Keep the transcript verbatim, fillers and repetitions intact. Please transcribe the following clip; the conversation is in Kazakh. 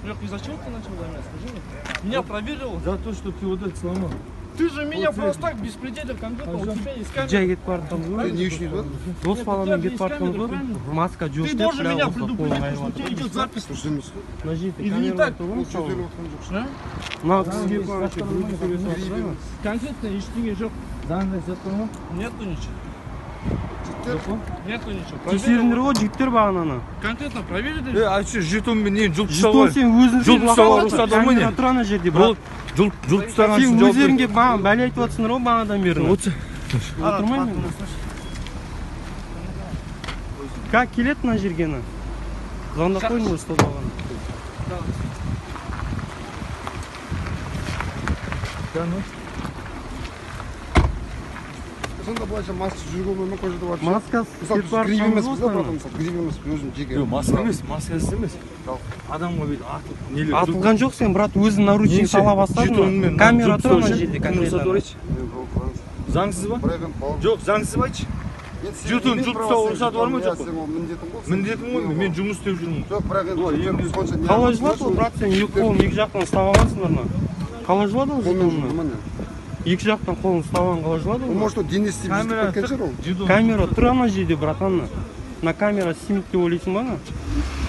Из-за чего ты начал за меня, скажи мне? Меня проверил? За то, что ты вот это сломал. Ты же меня просто так беспределил конкретно, у тебя есть камера. Жай кетип баратам. Не үшін ба? Дос баламен кетип баратам. Маска жоқ. Ты должен меня предупредить, потому что у тебя идет запись. Или не так? Мына кісіге короче груди сөйлесіп. Конкретно ештеңе жоқ. Заңда жатқан ғой? Нету ничего. Нету ничего. Тексеріңдер ғой жігіттер бағананы. Конкретно проверили? Е, айтшы, жетонмен не жұлып Жетон тастауға? сен өзің Жұлып тастауға рұқсат бар ма не? тұр ана жерде, брат. Жұлып тастаған Сен үшін жауап бер. өздеріңге маған бәле айтып жатсыңдар ғой бағанадан бері. Отырмаймын мен. Как келеді мына жерге ана? Звондап қойдың ұстап алған. Сонда былайша маска жүрген өмір көжеті бар. Маскасы кетіп Мысалы, гриб емес біз да, барып братан, мысалы, гриб емес, өзім жеке. Жоқ, маска емес, маскасыз емес. Адамға бүйтіп атып, нелер. атылған жоқ сен, брат, өзің наручник сала бастадың. Камера тұр ана жерде конкретно. Заңсыз ба? Жоқ, заңсыз ба айтшы? Жетон жұлып тастауға рұқсаты бар ма жоқ па? Міндетім ғой, мен жұмыс істеп жүрмін. Жоқ, бірақ енді сонша не. Қалай жылады ол, брат, сен екі қолын екі жақтан ұстап алғансыңдар ма? Қалай жылады ол жетонны? Екі жақтан қолын ұстап алған қалай жылады ол? Может, денесі бізді кеткен шығар ол. Камера тұр ана жерде, братан. На камера снимет деп ойлайсың ба ана?